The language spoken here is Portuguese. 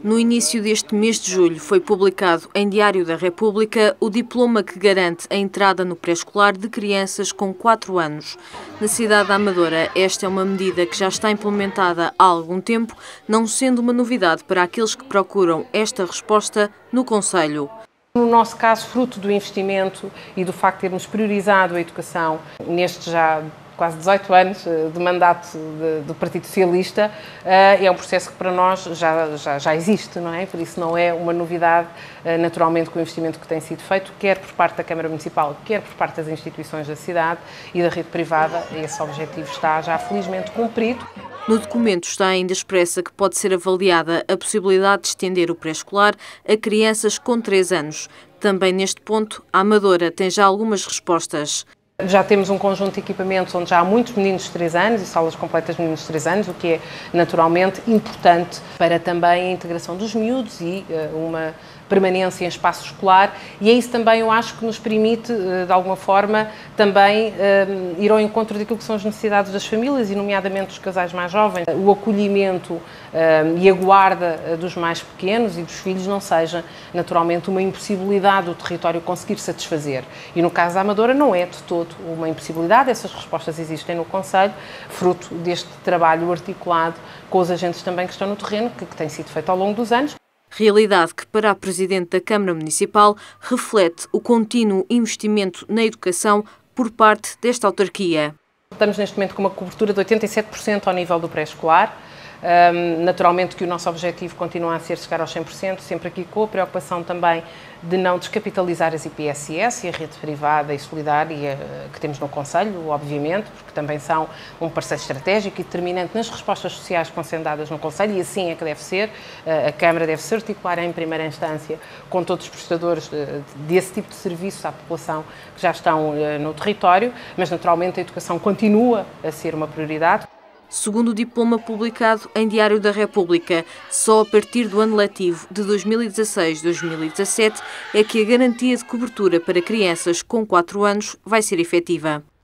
No início deste mês de julho foi publicado em Diário da República o diploma que garante a entrada no pré-escolar de crianças com 4 anos. Na cidade da Amadora, esta é uma medida que já está implementada há algum tempo, não sendo uma novidade para aqueles que procuram esta resposta no concelho. No nosso caso, fruto do investimento e do facto de termos priorizado a educação nestes já quase 18 anos de mandato do Partido Socialista, é um processo que para nós já existe, não é? Por isso não é uma novidade, naturalmente, com o investimento que tem sido feito, quer por parte da Câmara Municipal, quer por parte das instituições da cidade e da rede privada. Esse objetivo está já felizmente cumprido. No documento está ainda expressa que pode ser avaliada a possibilidade de estender o pré-escolar a crianças com 3 anos. Também neste ponto, a Amadora tem já algumas respostas. Já temos um conjunto de equipamentos onde já há muitos meninos de 3 anos e salas completas de meninos de 3 anos, o que é naturalmente importante para também a integração dos miúdos e uma permanência em espaço escolar, e é isso também eu acho que nos permite, de alguma forma, também ir ao encontro daquilo que são as necessidades das famílias e nomeadamente dos casais mais jovens. O acolhimento e a guarda dos mais pequenos e dos filhos não seja naturalmente uma impossibilidade do território conseguir satisfazer. E no caso da Amadora não é de todo uma impossibilidade, essas respostas existem no concelho, fruto deste trabalho articulado com os agentes também que estão no terreno, que tem sido feito ao longo dos anos. Realidade que, para a Presidente da Câmara Municipal, reflete o contínuo investimento na educação por parte desta autarquia. Estamos neste momento com uma cobertura de 87% ao nível do pré-escolar. Naturalmente que o nosso objetivo continua a ser chegar aos 100%, sempre aqui com a preocupação também de não descapitalizar as IPSS e a rede privada e solidária que temos no concelho, obviamente, porque também são um parceiro estratégico e determinante nas respostas sociais que vão sendo dadas no concelho, e assim é que deve ser. A Câmara deve se articular em primeira instância com todos os prestadores desse tipo de serviço à população que já estão no território, mas naturalmente a educação continua a ser uma prioridade. Segundo o diploma publicado em Diário da República, só a partir do ano letivo de 2016-2017 é que a garantia de cobertura para crianças com 4 anos vai ser efetiva.